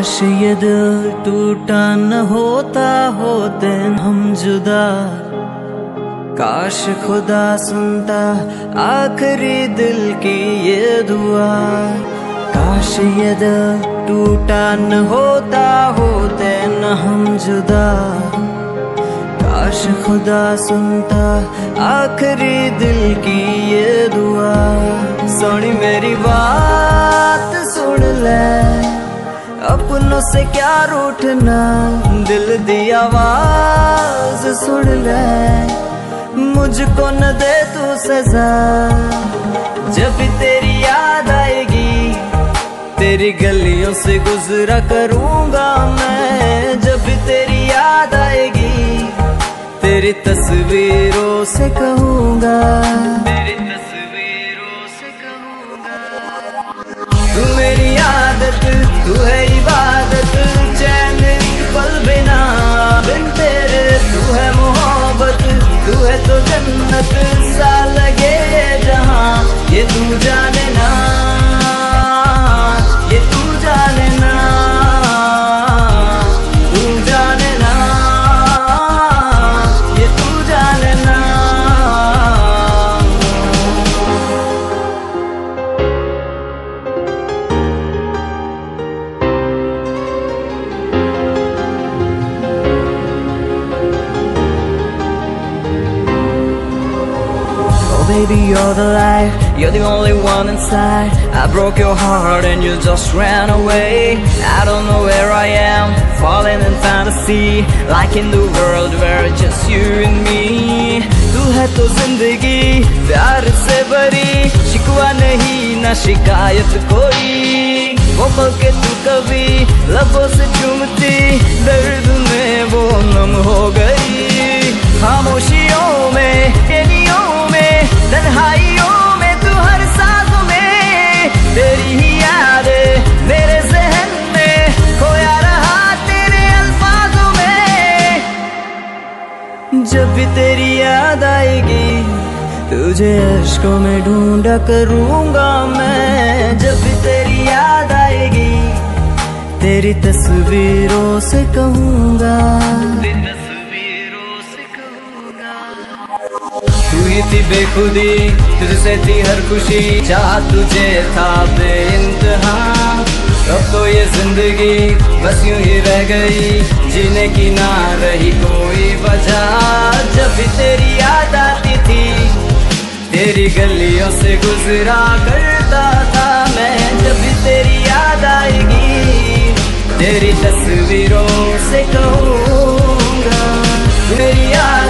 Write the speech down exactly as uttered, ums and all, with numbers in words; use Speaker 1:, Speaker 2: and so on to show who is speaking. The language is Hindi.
Speaker 1: काश ये दिल टूटा न होता होते हम जुदा। काश खुदा सुनता आखिरी दिल की ये दुआ। काश ये दिल टूटा न होता होते न हम जुदा। काश खुदा सुनता आखिरी दिल की ये दुआ। सुनी मेरी बात सुन ले, अपनों से क्या रूठना, दिल दी आवाज सुन ले। मुझको न दे तू सजा, जब भी तेरी याद आएगी तेरी गलियों से गुजरा करूंगा मैं। जब भी तेरी याद आएगी तेरी तस्वीरों से कहूंगा, तेरी तस्वीरों से कहूंगा। तू मेरी आदत, तू है इबादत, चैन पल बिना बिन तेरे। तू है मोहब्बत, तू है तो जन्नत सा लगे ये जहां। ये तू जाने ना, ये तू जाने ना, तू जाने ना, ये तू जाने ना। Baby, you're the light, you're the only one inside. I broke your heart and you just ran away. I don't know where I am, falling in fantasy, like in the world where it's just you and me. तू है तो जिंदगी प्यार से भरी, शिकवा नहीं ना शिकायत कोई। वो पल के तू कभी लबों से चूमती, दर्द में वो नम हो गई। खामोशियों में, तेनियों में, तन्हाइयों में, तू हर सांसों में। तेरी ही यादें मेरे ज़हन में, खोया रहा तेरे अल्फाजों में। जब भी तेरी याद आएगी तुझे अश्कों में ढूंढा करूंगा मैं। जब भी तेरी याद आएगी तेरी तस्वीरों से कहूंगा, तू ही थी बेखुदी, तुझसे थी हर खुशी, चाह तुझे था बेइंतहा। अब तो ये जिंदगी बस यूं ही रह गई, जीने की ना रही कोई वजह। जब भी तेरी याद आती थी तेरी गलियों से गुजरा करता था मैं। जब भी तेरी याद आएगी तेरी तस्वीरों से कहूँगा, मेरी याद